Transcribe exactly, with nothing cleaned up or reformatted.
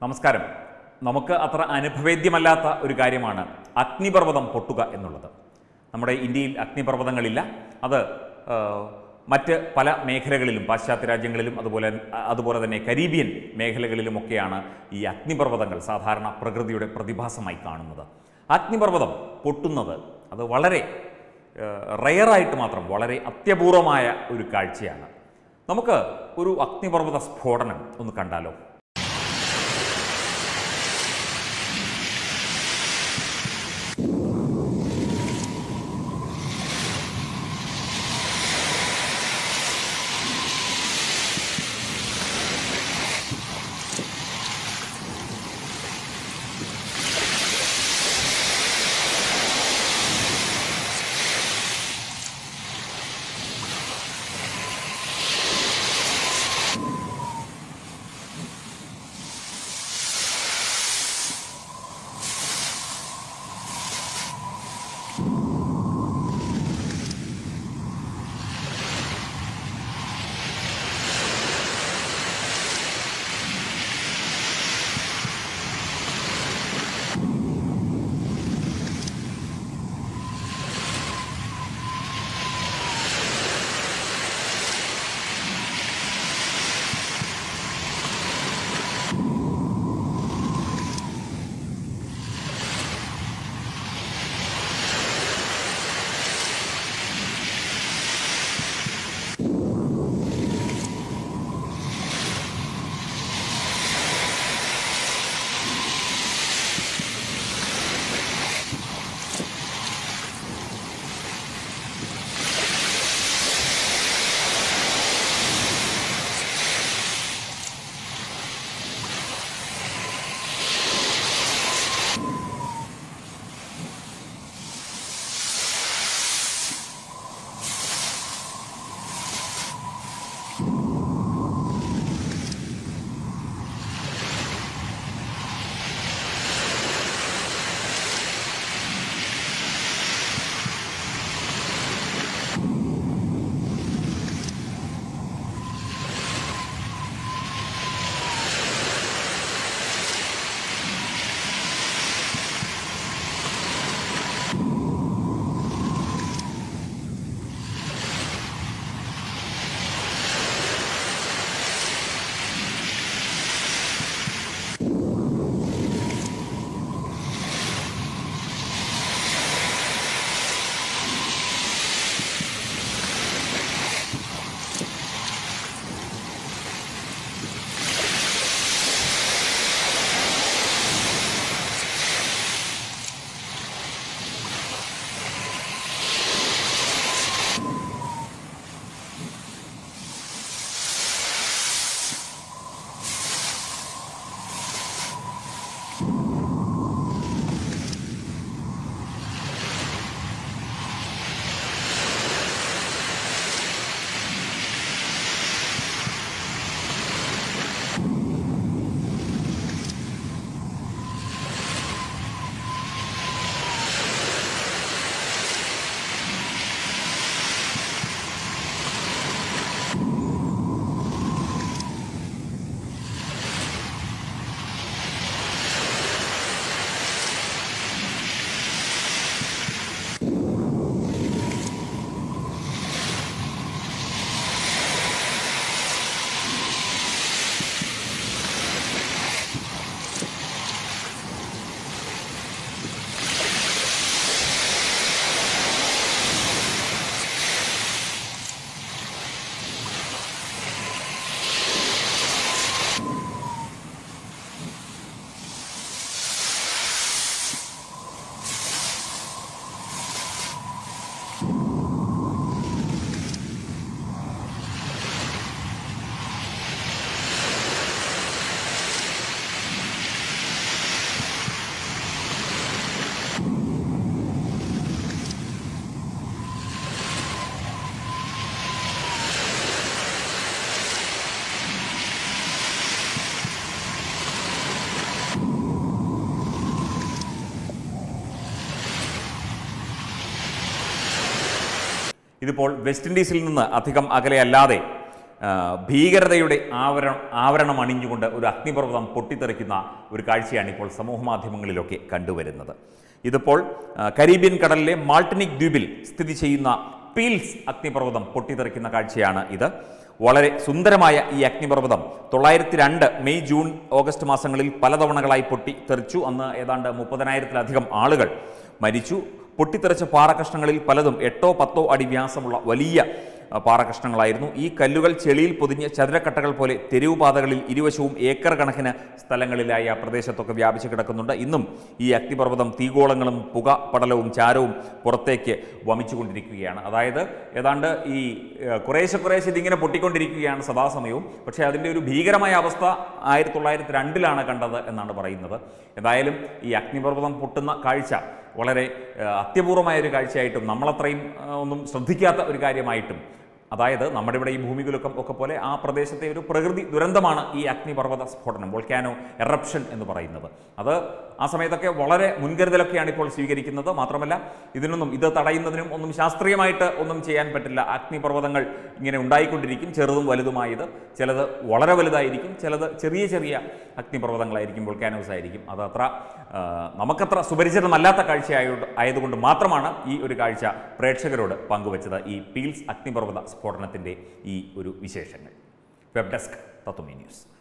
നമസ്കാരം. നമുക്ക് അത്ര അനുഭവേദ്യമല്ലാത്ത ഒരു കാര്യമാണ് അഗ്നിപർവ്വതം പൊട്ടുക എന്നുള്ളത്. നമ്മുടെ ഇന്ത്യയിൽ അഗ്നിപർവ്വതങ്ങളില്ല. അത് മറ്റ് പല മേഖലകളിലും, പാശ്ചാത്യ രാജ്യങ്ങളിലും അതുപോലെ അതുപോലെ തന്നെ കരീബിയൻ മേഖലകളിലുമൊക്കെയാണ് ഈ അഗ്നിപർവ്വതങ്ങൾ സാധാരണ പ്രകൃതിയുടെ പ്രതിഭാസമായി കാണുന്നത്. അഗ്നിപർവ്വതം പൊട്ടുന്നത് അത് വളരെ റെയറായിട്ട് മാത്രം, വളരെ അത്യപൂർവമായ ഒരു കാഴ്ചയാണ്. നമുക്ക് ഒരു അഗ്നിപർവ്വത സ്ഫോടനം ഒന്ന് കണ്ടാലോ? ഇതിപ്പോൾ വെസ്റ്റ് ഇൻഡീസിൽ നിന്ന് അധികം അകലെയല്ലാതെ ഭീകരതയുടെ ആവരണം ആവരണം അണിഞ്ഞുകൊണ്ട് ഒരു അഗ്നിപർവ്വതം പൊട്ടിത്തെറിക്കുന്ന ഒരു കാഴ്ചയാണ് ഇപ്പോൾ സമൂഹ മാധ്യമങ്ങളിലൊക്കെ കണ്ടുവരുന്നത്. ഇതിപ്പോൾ കരീബിയൻ കടലിലെ മാൾട്ടിനിക് ദ്വീപിൽ സ്ഥിതി ചെയ്യുന്ന പീൽസ് അഗ്നിപർവ്വതം പൊട്ടിത്തെറിക്കുന്ന കാഴ്ചയാണ് ഇത്. വളരെ സുന്ദരമായ ഈ അഗ്നിപർവ്വതം തൊള്ളായിരത്തി രണ്ട് മെയ് ജൂൺ ഓഗസ്റ്റ് മാസങ്ങളിൽ പലതവണകളായി പൊട്ടിത്തെറിച്ചു. അന്ന് ഏതാണ്ട് മുപ്പതിനായിരത്തിലധികം ആളുകൾ മരിച്ചു. പൊട്ടിത്തെറിച്ച പാറക്കഷ്ണങ്ങളിൽ പലതും എട്ടോ പത്തോ അടി വ്യാസമുള്ള വലിയ പാറകഷ്ണങ്ങളായിരുന്നു. ഈ കല്ലുകൾ ചെളിയിൽ പൊതിഞ്ഞ ചതുരക്കട്ടകൾ പോലെ തെരുവ് പാതകളിൽ ഇരുവശവും ഏക്കർ കണക്കിന് സ്ഥലങ്ങളിലായി ആ പ്രദേശത്തൊക്കെ വ്യാപിച്ചു കിടക്കുന്നുണ്ട്. ഇന്നും ഈ അഗ്നിപർവ്വതം തീഗോളങ്ങളും പുക പടലവും ചാരവും പുറത്തേക്ക് വമിച്ചുകൊണ്ടിരിക്കുകയാണ്. അതായത് ഏതാണ്ട് ഈ കുറേശ്ശെ കുറേശ്ശെ ഇതിങ്ങനെ പൊട്ടിക്കൊണ്ടിരിക്കുകയാണ് സദാസമയവും. പക്ഷേ അതിൻ്റെ ഒരു ഭീകരമായ അവസ്ഥ ആയിരത്തി തൊള്ളായിരത്തി രണ്ടിലാണ് കണ്ടത് എന്നാണ് പറയുന്നത്. എന്തായാലും ഈ അഗ്നിപർവ്വതം പൊട്ടുന്ന കാഴ്ച വളരെ അത്യപൂർവമായ ഒരു കാഴ്ചയായിട്ടും നമ്മളത്രയും ഒന്നും ശ്രദ്ധിക്കാത്ത ഒരു കാര്യമായിട്ടും, അതായത് നമ്മുടെ ഇവിടെ ഈ ഭൂമികുലുക്കം ഒക്കെ പോലെ ആ പ്രദേശത്തെ ഒരു പ്രകൃതി ദുരന്തമാണ് ഈ അഗ്നിപർവ്വത സ്ഫോടനം, വോൾക്കാനോ എറപ്ഷൻ എന്ന് പറയുന്നത്. അത് ആ സമയത്തൊക്കെ വളരെ മുൻകരുതലൊക്കെയാണ് ഇപ്പോൾ സ്വീകരിക്കുന്നത്. മാത്രമല്ല ഇതിനൊന്നും ഇത് തടയുന്നതിനും ഒന്നും ശാസ്ത്രീയമായിട്ട് ഒന്നും ചെയ്യാൻ പറ്റില്ല. അഗ്നിപർവ്വതങ്ങൾ ഇങ്ങനെ ഉണ്ടായിക്കൊണ്ടിരിക്കും, ചെറുതും വലുതുമായത്. ചിലത് വളരെ വലുതായിരിക്കും, ചിലത് ചെറിയ ചെറിയ അഗ്നിപർവ്വതങ്ങളായിരിക്കും, വോൾക്കാനോസ് ആയിരിക്കും. അത് അത്ര നമുക്കത്ര സുപരിചിതമല്ലാത്ത കാഴ്ചയായ ആയതുകൊണ്ട് മാത്രമാണ് ഈ ഒരു കാഴ്ച പ്രേക്ഷകരോട് പങ്കുവച്ചത്, ഈ പീൽസ് അഗ്നിപർവ്വത സ്ഫോടനത്തിൻ്റെ ഈ ഒരു വിശേഷങ്ങൾ. വെബ് ഡെസ്ക് തത്വമി ന്യൂസ്.